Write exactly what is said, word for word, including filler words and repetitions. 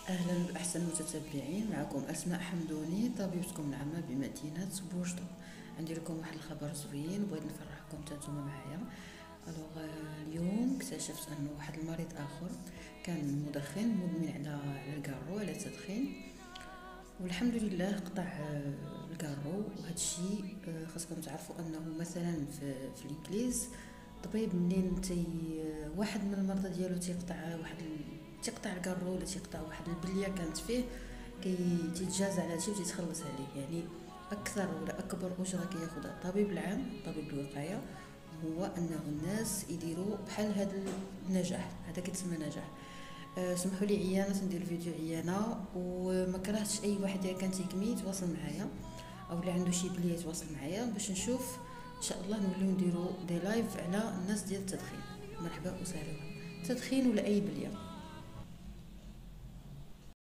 أهلا بأحسن المتتبعين، معكم أسماء حمدوني طبيبتكم العامة بمدينة بوجدو. عندي لكم واحد الخبر زوين، بغيت نفرحكم تانتوما معايا. الوغ اليوم اكتشفت أنه واحد المريض آخر كان مدخن مدمن على على الكارو، على التدخين، والحمد لله قطع آه، الكارو. وهذا الشيء آه، خاصكم تعرفوا أنه مثلا في, في الإنجليز طبيب منين تي واحد من المرضى ديالو تيقطع واحد ال- تيقطع الكارو ولا تيقطع واحد البليه كانت فيه، كي تيتجازى على هادشي وتيتخلص عليه. يعني اكثر ولا اكبر اجره كياخذها الطبيب العام، طبيب الوقايه، هو انه الناس يديروا بحال هذا النجاح. هذا كيتسمى نجاح. أه سمحوا لي عيانه ندير الفيديو عيانه، وما كرهتش اي واحد اذا كان تيكمي يتواصل معايا او اللي عنده شي بليه يتواصل معايا باش نشوف ان شاء الله نوليو نديرو دي لايف على الناس ديال التدخين. مرحبا وسهلا. تدخين ولا اي بليه.